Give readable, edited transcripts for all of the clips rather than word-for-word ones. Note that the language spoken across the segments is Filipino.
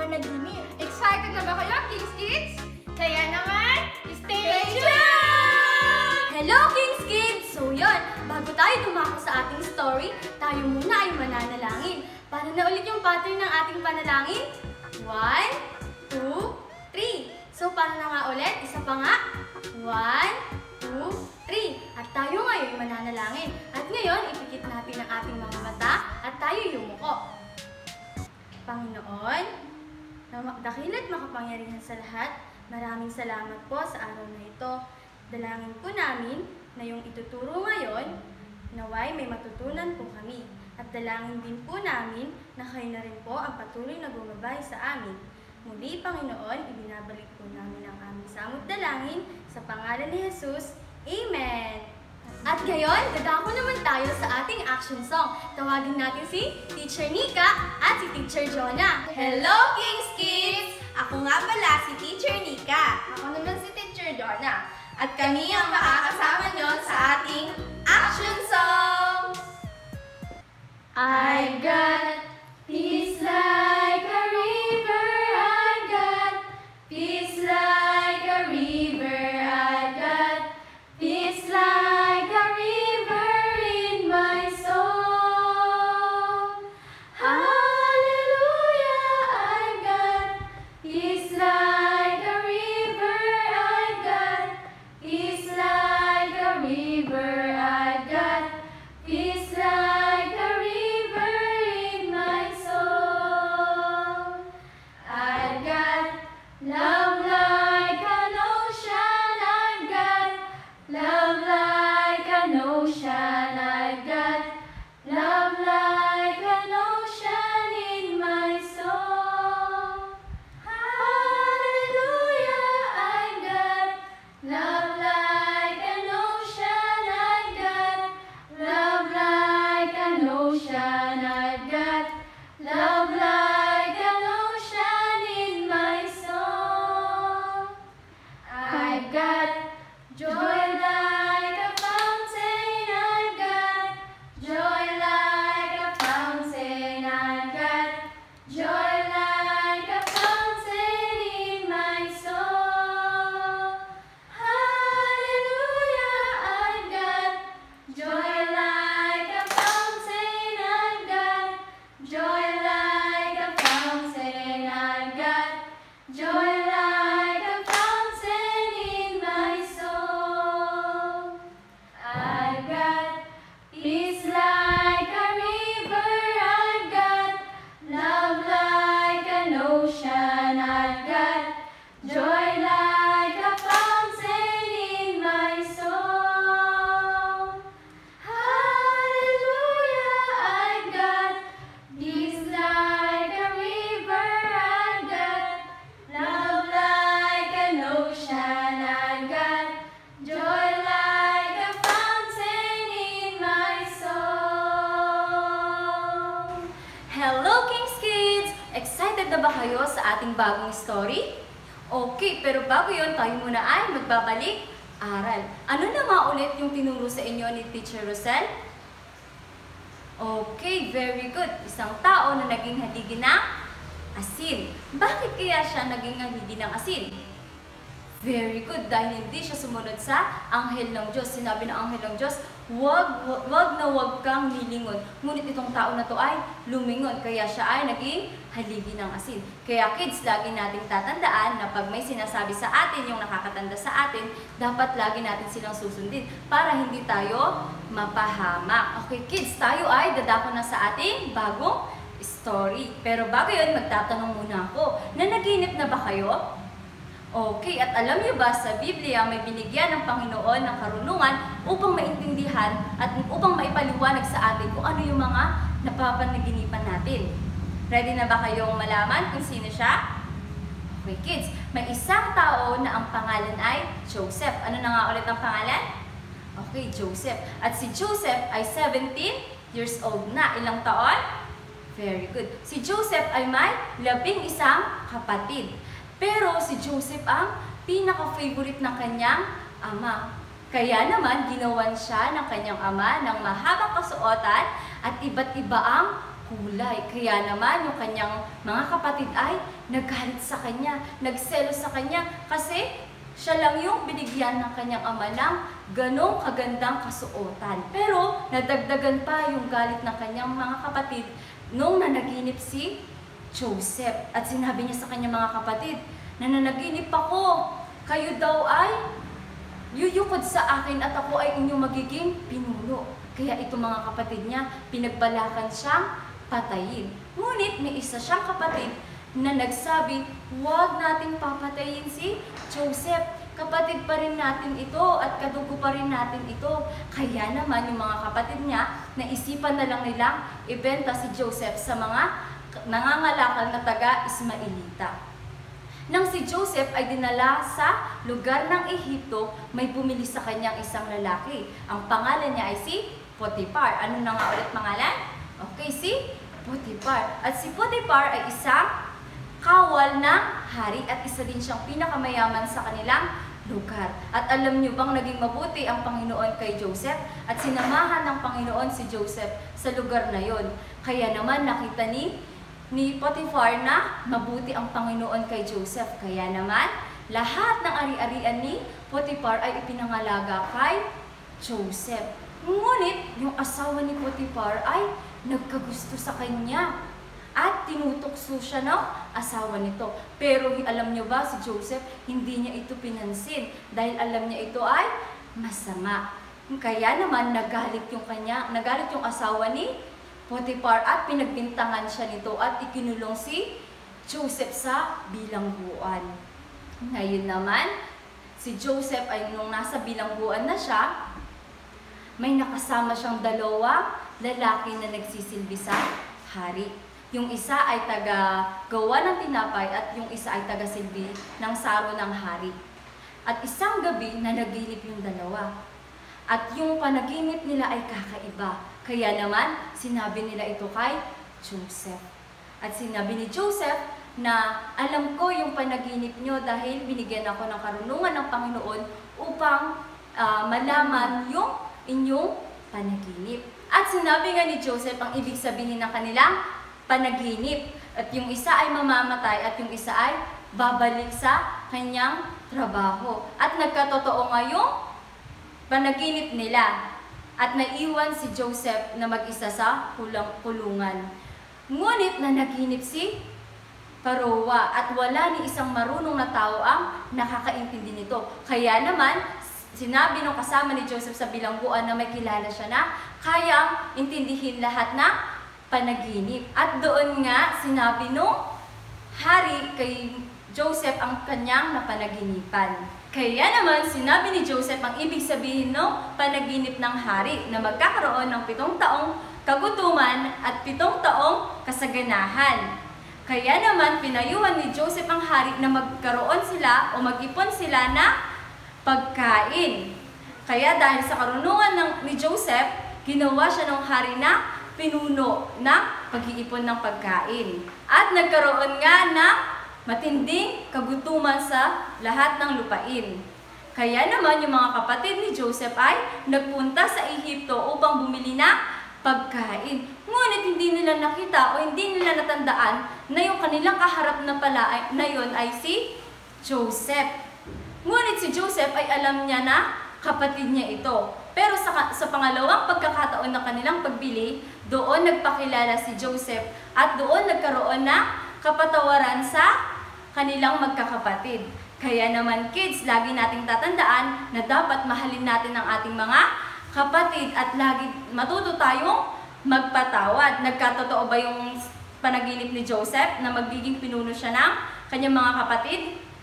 panaginip. Excited na ba kayo, Kings Kids? Kaya naman, stay tuned! Hello, Kings Kids! So yun, bago tayo dumako sa ating story, tayo muna ay mananalangin. Para na ulit yung pattern ng ating panalangin. 1, 2, 3. So para na nga ulit, isa pa nga. 1, 2, 3. At tayo ngayon mananalangin. At ngayon, ipikit natin ang ating mga mata at tayo yumuko. Panginoon, dakila't makapangyarihan sa lahat, maraming salamat po sa araw na ito. Dalangin po namin na yung ituturo ngayon, naway may matutunan po kami. At dalangin din po namin na kayo na rin po ang patuloy na gumabay sa amin. Muli, Panginoon, ibinabalik po namin ang aming samot dalangin sa pangalan ni Jesus. Amen! At ngayon, dadako naman tayo sa ating action song. Tawagin natin si Teacher Nika at si Teacher Jonah. Hello, Kings Kids! Ako nga pala si Teacher Nika. Ako naman si Teacher Jonah. At kami ang makakasama nyo sa ating action song! I've got peace like a river, I've got peace like a river, I've got peace like a river in my soul. Hallelujah, I've got peace like a river, I've got peace like a river, I've got peace like a river in my soul. I've got love like an ocean, I've got love like an ocean, I've got love like an ocean in my soul. Hallelujah, I've got love like an ocean, I've got love like an ocean, I've got love like an ocean in my soul. I've got joy like a fountain, I've got joy like a fountain, I've got joy like a fountain in my soul. Hallelujah, I've got joy like a fountain, I've got joy like a fountain, I've got joy like a fountain in my soul. I've got peace like a river, I've got love like an ocean, I've got joy like a fountain in my soul. Hallelujah, I've got peace like a river, I've got love like an ocean, I've got joy like a fountain in my soul. Hello, Kings Kids! Excited na ba kayo sa ating bagong story? Okay, pero bago yon, tayo muna ay magbabalik aral. Ano na nga ulit yung tinuro sa inyo ni Teacher Rosel? Okay, very good. Isang tao na naging haligi ng asin. Bakit kaya siya naging haligi ng asin? Very good, dahil hindi siya sumunod sa anghel ng Diyos. Sinabi ng anghel ng Diyos, wag na wag kang lilingon. Ngunit itong tao na to ay lumingon, kaya siya ay naging haligi ng asin. Kaya kids, lagi nating tatandaan na pag may sinasabi sa atin, yung nakakatanda sa atin, dapat lagi natin silang susundin para hindi tayo mapahamak. Okay kids, tayo ay dadako na sa ating bagong story. Pero bago yun, magtatanong muna ako, nanaginip na ba kayo? Okay, at alam niyo ba sa Biblia may binigyan ng Panginoon ng karunungan upang maintindihan at upang maipaliwanag sa atin kung ano yung mga napapanaginipan natin. Ready na ba kayong malaman kung sino siya? Okay kids, may isang tao na ang pangalan ay Joseph. Ano na nga ulit ang pangalan? Okay, Joseph. At si Joseph ay 17 years old na. Ilang taon? Very good. Si Joseph ay may 11 kapatid. Pero si Joseph ang pinaka-favorite ng kanyang ama. Kaya naman, ginawan siya ng kanyang ama ng mahabang kasuotan at iba't iba ang kulay. Kaya naman yung kanyang mga kapatid ay nagalit sa kanya, nagselos sa kanya kasi siya lang yung binigyan ng kanyang ama ng ganong kagandang kasuotan. Pero nadagdagan pa yung galit ng kanyang mga kapatid nung nanaginip si Joseph. At sinabi niya sa kanyang mga kapatid, nananaginip ako, kayo daw ay yuyukod sa akin at ako ay inyong magiging pinuno. Kaya itong mga kapatid niya, pinagbalakan siyang patayin. Ngunit may isa siyang kapatid na nagsabi, huwag nating papatayin si Joseph. Kapatid pa rin natin ito at kadugo pa rin natin ito. Kaya naman yung mga kapatid niya, naisipan na lang nilang ibenta si Joseph sa mga nangangalakal na taga-Ismaelita. Nang si Joseph ay dinala sa lugar ng Ehipto, may bumili sa kanyang isang lalaki. Ang pangalan niya ay si Potiphar. Ano na nga ulit pangalan? Okay, si Potiphar. At si Potiphar ay isang kawal ng hari at isa din siyang pinakamayaman sa kanilang lugar. At alam niyo bang naging mabuti ang Panginoon kay Joseph at sinamahan ng Panginoon si Joseph sa lugar na yon. Kaya naman nakita ni Potiphar na mabuti ang Panginoon kay Joseph. Kaya naman lahat ng ari-arian ni Potiphar ay ipinangalaga kay Joseph. Ngunit yung asawa ni Potiphar ay nagkagusto sa kanya at tinutokso siya ng asawa nito. Pero alam niyo ba, si Joseph, hindi niya ito pinansin dahil alam niya ito ay masama. Kaya naman nagalit yung asawa ni Potiphar at pinagbintangan siya nito at ikinulong si Joseph sa bilangguan. Ngayon naman, si Joseph ay nung nasa bilangguan na siya, may nakasama siyang dalawang lalaki na nagsisilbi sa hari. Yung isa ay taga-gawa ng tinapay at yung isa ay taga-silbi ng saro ng hari. At isang gabi na naginip yung dalawa. At yung panaginip nila ay kakaiba. Kaya naman, sinabi nila ito kay Joseph. At sinabi ni Joseph na alam ko yung panaginip nyo dahil binigyan ako ng karunungan ng Panginoon upang malaman yung inyong panaginip. At sinabi nga ni Joseph ang ibig sabihin ng kanilang panaginip. At yung isa ay mamamatay at yung isa ay babalik sa kanyang trabaho. At nagkatotoo nga yung panaginip nila. At naiwan si Joseph na mag-isa sa kulungan. Ngunit na naginip si Paroa at wala ni isang marunong na tao ang nakakaintindi nito. Kaya naman, sinabi nung kasama ni Joseph sa bilangguan na may kilala siya na kayang intindihin lahat ng panaginip. At doon nga, sinabi nung hari kay Joseph ang kanyang napanaginipan. Kaya naman, sinabi ni Joseph ang ibig sabihin ng panaginip ng hari na magkakaroon ng 7 taong kagutuman at 7 taong kasaganahan. Kaya naman, pinayuhan ni Joseph ang hari na magkaroon sila o mag-ipon sila ng pagkain. Kaya dahil sa karunungan ni Joseph, ginawa siya ng hari na pinuno ng pag-iipon ng pagkain. At nagkaroon nga ng matinding kagutuman sa lahat ng lupain. Kaya naman yung mga kapatid ni Joseph ay nagpunta sa Ehipto upang bumili ng pagkain. Ngunit hindi nila nakita o hindi nila natandaan na yung kanilang kaharap na yon ay si Joseph. Ngunit si Joseph ay alam niya na kapatid niya ito. Pero sa pangalawang pagkakataon ng kanilang pagbili, doon nagpakilala si Joseph at doon nagkaroon ng kapatawaran sa kanilang magkakapatid. Kaya naman kids, lagi nating tatandaan na dapat mahalin natin ang ating mga kapatid at lagi matuto tayong magpatawad. Nagkatotoo ba yung panaginip ni Joseph na magiging pinuno siya ng kanyang mga kapatid?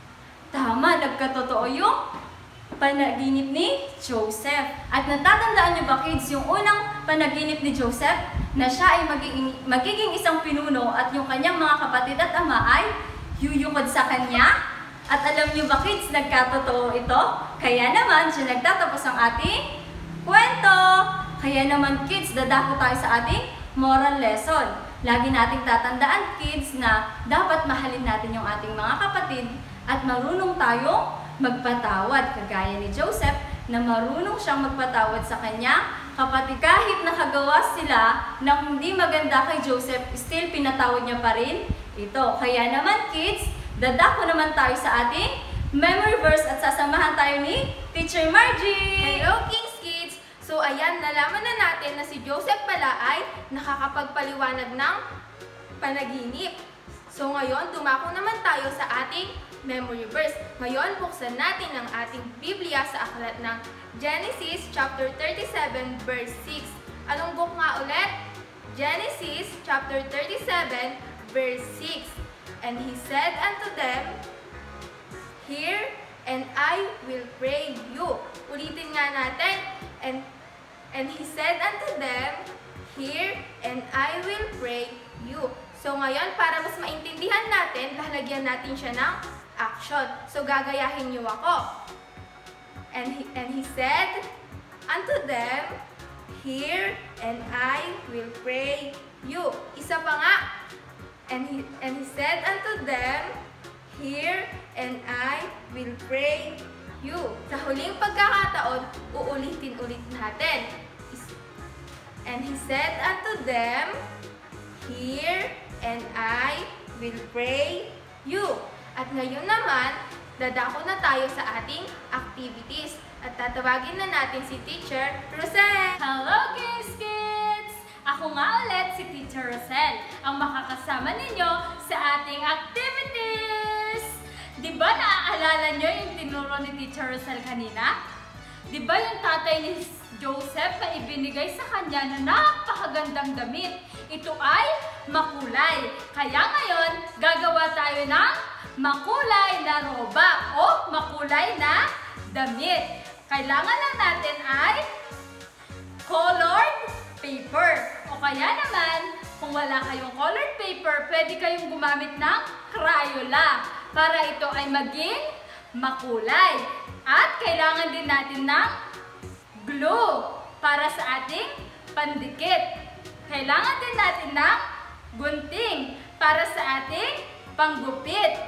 Tama, nagkatotoo yung panaginip ni Joseph. At natatandaan niyo ba kids yung unang panaginip ni Joseph na siya ay magiging isang pinuno at yung kanyang mga kapatid at ama ay yuyukod sa kanya? At alam niyo ba kids, nagkatotoo ito? Kaya naman, siya nagtatapos ang ating kwento. Kaya naman kids, dadako tayo sa ating moral lesson. Lagi nating tatandaan kids na dapat mahalin natin yung ating mga kapatid at marunong tayong magpatawad. Kagaya ni Joseph, na marunong siyang magpatawad sa kanyang kapatid. Kahit nakagawa sila ng hindi maganda kay Joseph, still pinatawad niya pa rin ito. Kaya naman kids, dadako naman tayo sa ating memory verse at sasamahan tayo ni Teacher Margie! Hello, Kings Kids! So ayan, nalaman na natin na si Joseph pala ay nakakapagpaliwanag ng panaginip. So ngayon, dumako naman tayo sa ating memory verse. Ngayon, buksan natin ang ating Biblia sa aklat ng Genesis chapter 37 verse 6. Anong book nga ulit? Genesis chapter 37 verse 6. And he said unto them, "Hear, and I will pray you." Ulitin nga natin. And he said unto them, "Hear, and I will pray you." So ngayon, para mas maintindihan natin, lalagyan natin siya ng action. So gagayahin niyo ako. And he said unto them, "Hear, and I will pray you." Isa pa nga. And he said unto them, "Hear, and I will pray you." Sa huling pagkakataon, uulitin-ulit natin. And he said unto them, "Hear, and I will pray you." At ngayon naman, dadako na tayo sa ating activities. At tatawagin na natin si Teacher Rosel. Hello kids! Ako nga ulit si Teacher Rosel, ang makakasama ninyo sa ating activities! Di ba naaalala nyo yung tinuro ni Teacher Rosel kanina? Di ba yung tatay ni Joseph na ibinigay sa kanya na napakagandang damit? Ito ay makulay. Kaya ngayon, gagawa tayo ng makulay na roba o makulay na damit. Kailangan lang natin ay colored paper. O kaya naman, kung wala kayong colored paper, pwede kayong gumamit ng Crayola para ito ay maging makulay. At kailangan din natin ng glue para sa ating pandikit. Kailangan din natin ng gunting para sa ating panggupit.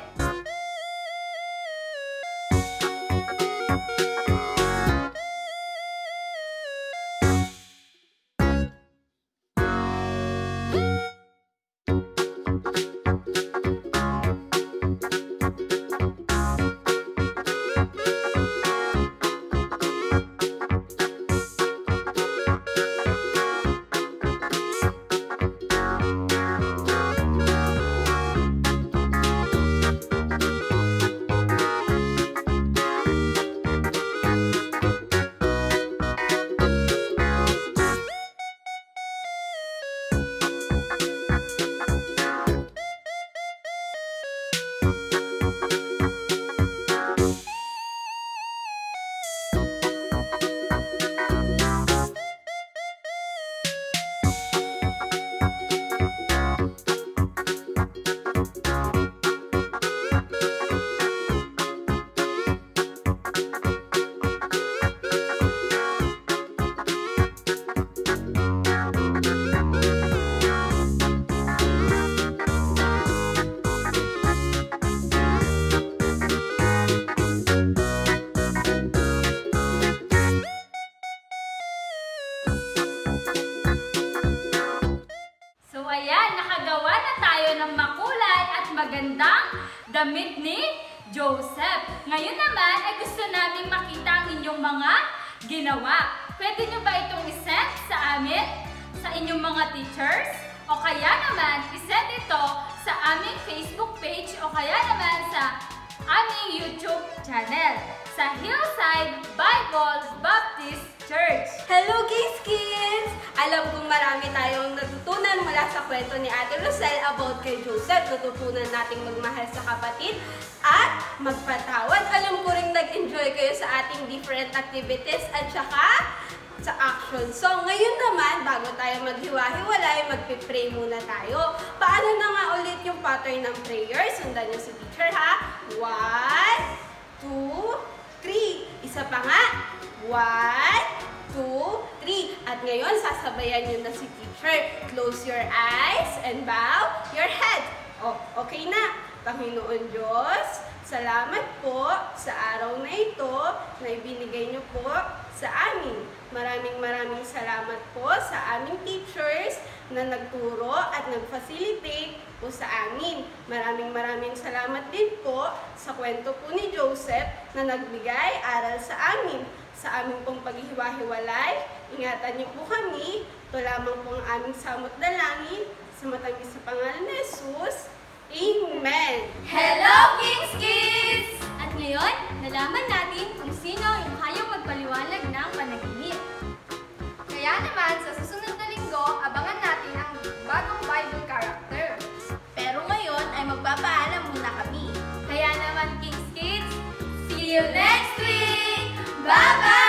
magandang damit ni Joseph. Ngayon naman ay gusto naming makita ang inyong mga ginawa. Pwede nyo ba itong isend sa amin, sa inyong mga teachers? O kaya naman, isend ito sa aming Facebook page o kaya naman sa aming YouTube channel, sa Hillside Bible Baptist Church. Hello kids! Alam kong marami tayong natutunan mula sa kwento ni Ate Rosel about kay Joseph. Natutunan nating magmahal sa kapatid at magpatawad. Alam ko rin nag-enjoy kayo sa ating different activities at saka sa action. So, ngayon naman, bago tayo maghiwa-hiwalay, magpipray muna tayo. Paano na nga ulit yung pattern ng prayer? Sundan niyo si teacher, ha? 1, 2, 3. Isa pa nga. 1, 2, 3. At ngayon, sasabayan niyo na si teacher. Close your eyes and bow your head. Oh, okay na. Panginoon Diyos, Salamat po sa araw na ito na ibinigay niyo po sa amin. Maraming salamat po sa aming teachers na nagturo at nag-facilitate po sa amin. Maraming salamat din po sa kwento po ni Joseph na nagbigay aral sa amin. Sa aming pong paghihiwa-hiwalay, ingatan niyo po kami. Ito lamang po ang aming samot dalangin sa matamis sa pangalan ni Jesus. Amen! Hello, Kings Kids! At ngayon, nalaman natin kung sino yung kayang magpaliwanag ng panaginip. Kaya naman, sa susunod na linggo, abangan natin ang bagong Bible character. Pero ngayon ay magpapaalam muna kami. Kaya naman, Kings Kids, See you next week! bye-bye!